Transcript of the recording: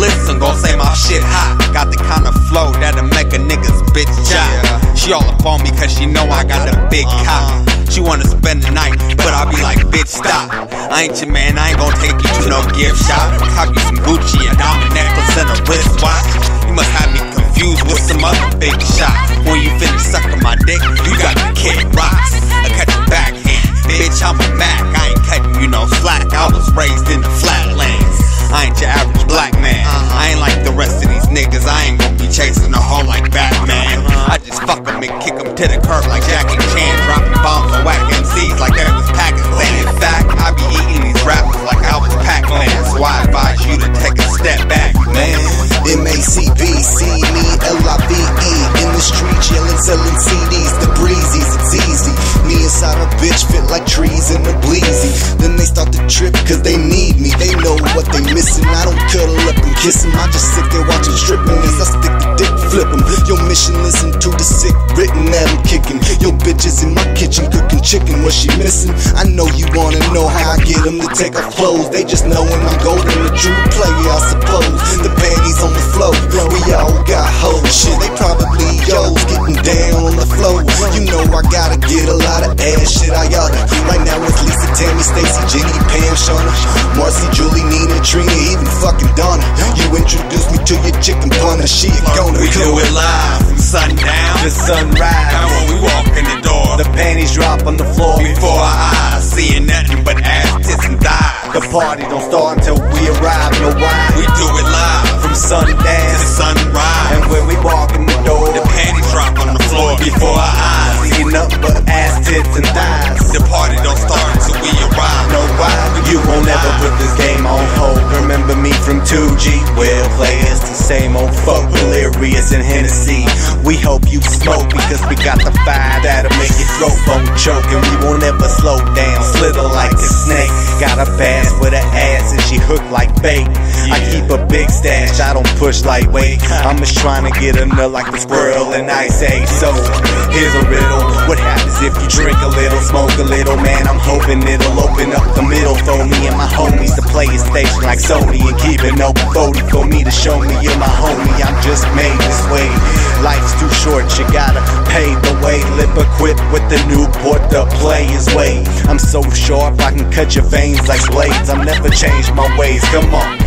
listen, gon' say my shit hot. Got the kind of flow that'll make a nigga's bitch job. She all up on me cause she know I got a big cock. She wanna spend the night, but I be like, bitch, stop. I ain't your man, I ain't gon' take you to no gift shop. Cop you some Gucci, a diamond necklace, and a wristwatch. You must have me confused with some other big shot. When you finish sucking my dick, you got to kick rocks. I cut your backhand, bitch, I'm a Mac. I ain't cutting you no slack, I was raised in the flatlands. I ain't your average black man. I ain't like the rest of these niggas, I ain't gon' be chasing a hoe like Batman. I just fuck them and kick them to the curb like Jackie Chan, dropping bombs on whack MCs like that was Pakistan. In fact, I be eating these rappers like I was Pac-Man. So I advise you to take a step back, man. MACB, C-me-L-I-V-E. In the street yelling, selling CDs, the breezies, it's easy. Me inside a bitch fit like trees in a bleezy. Then they start to trip cause they need me. They know what they missing. I don't cuddle up and kiss them. I just sit there watching stripping as I stick the dick, flip them. Your mission, listen to the sick written that I'm kicking. Your bitch is in my kitchen cooking chicken. What she missing? I know you wanna know how I get them to take off clothes. They just know when I'm golden, the true player, I suppose. The panties on the floor, we all got hoes. Shit, they probably yo's getting down on the floor. You know I gotta get a lot of ass, shit I oughta. Right now it's Lisa, Tammy, Stacy, Jenny, Pam, Shauna, Marcy, Julie, Nina, Trina, even fucking Donna. You introduced me to your chicken punter, shit gonna We do it live from sundown to sunrise. And when we walk in the door, the panties drop on the floor before our eyes, seeing nothing but ass, tits, and thighs. The party don't start until we arrive, no why. We do it live from sundown to sunrise. And when we walk in the door, the panties drop on the floor before our eyes, seeing nothing but ass, tits, and thighs. The party don't start until we arrive. No why. You won't ever put this game on hold. Remember me from 2G, well players, the same old folk, delirious and Hennessy. We hope you smoke because we got the fire that'll make your throat bone choke. And we won't ever slow down, slither like a snake. Got a bass with her ass and she hooked like bait. I keep a big stash, I don't push lightweight. I'm just trying to get a nut like a squirrel in Ice Age. So here's a riddle: what happens if you drink a little, smoke a little? Man, I'm hoping it'll open up the middle for me and my homies to play a station like Sony and keep it open 40 for me to show me you're my homie. I'm just made this way. Life's too short, you gotta pave the way. Lip equipped with the Newport, the player's way. I'm so sharp I can cut your veins like blades. I've never changed my ways. Come on.